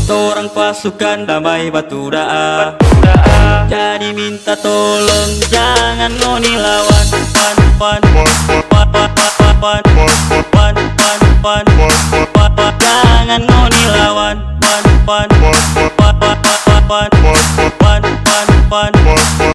Torang pasukan damai batu daa. Jadi minta tolong jangan ngoni